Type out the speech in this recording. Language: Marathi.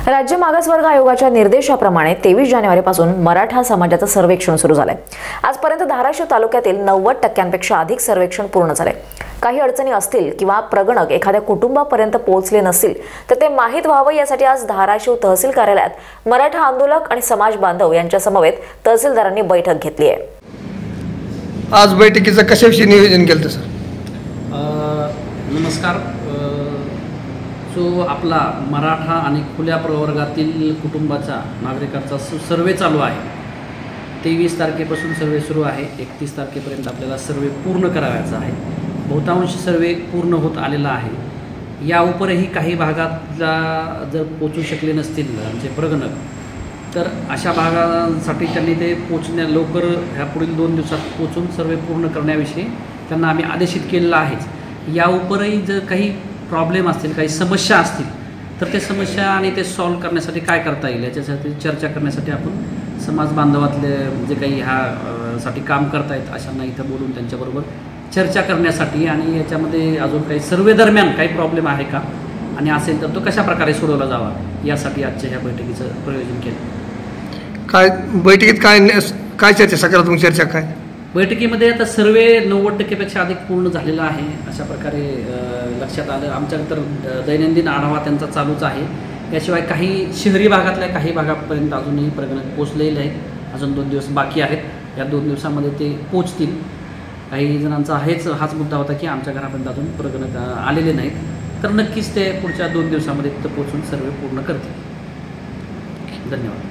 राज्य मागासवर्ग आयोगाच्या निर्देशाप्रमाणे 23 जानेवारीपासून मराठा समाजाचं सर्वेक्षण सुरू झालंय। आजपर्यंत धाराशिव तालुक्यातील 90% अधिक सर्वेक्षण पूर्ण झाले। काही अडचणी असतील किंवा प्रगणक एखाद्या कुटुंबापर्यंत पोहोचले नसतील तर ते माहीत व्हावं यासाठी आज धाराशिव तहसील कार्यालयात मराठा आंदोलक आणि समाज बांधव यांच्या समवेत तहसीलदारांनी बैठक घेतली आहे। आज बैठकीचं कशाविषयी नियोजन केलं सर? नमस्कार। जो आपला मराठा आणि खुल्या प्रवर्गातील कुटुंबाचा नागरिकांचा सर्वे चालू आहे। 23 तारखेपासून सर्वे सुरू आहे। 31 तारखेपर्यंत आपल्याला सर्वे पूर्ण करायचा आहे। बहुतांश सर्वे पूर्ण होत आलेला आहे। या उपरही काही भागातला जर पोचू शकले नसतील म्हणजे प्रगणक, तर अशा भागांसाठी त्यांनी ते लवकर ह्या पुढील 2 दिवसात पोचून सर्वे पूर्ण करण्याविषयी त्यांना आम्ही आदेशित केलेलं आहेच। या उपरही जर काही प्रॉब्लेम असतील, काही समस्या असतील, तर ते समस्या आणि ते सॉल्व्ह करण्यासाठी काय करता येईल याच्यासाठी चर्चा करण्यासाठी आपण समाज बांधवातले जे काही साठी काम करतायत अशांना इथं बोलून त्यांच्याबरोबर चर्चा करण्यासाठी आणि याच्यामध्ये अजून काही सर्वे दरम्यान काही प्रॉब्लेम आहे का आणि असेल तर तो कशा प्रकारे सोडवला जावा यासाठी आजच्या ह्या बैठकीचं प्रयोजन केलं। काय बैठकीत काय चर्चा, सकारात्मक चर्चा काय? बैठकीमध्ये आता सर्वे 90%पेक्षा अधिक पूर्ण झालेला आहे अशा प्रकारे लक्षात आलं। आमच्या तर दैनंदिन आढावा त्यांचा चालूच आहे। याशिवाय काही शहरी भागातल्या काही भागापर्यंत अजूनही प्रगणक पोचलेले आहेत। अजून 2 दिवस बाकी आहेत। या 2 दिवसामध्ये ते पोचतील। काही जणांचा हाच मुद्दा होता की आमच्या घरापर्यंत अजून प्रगणक आलेले नाहीत, तर नक्कीच ते पुढच्या 2 दिवसामध्ये तिथं पोचून सर्वे पूर्ण करतील। धन्यवाद।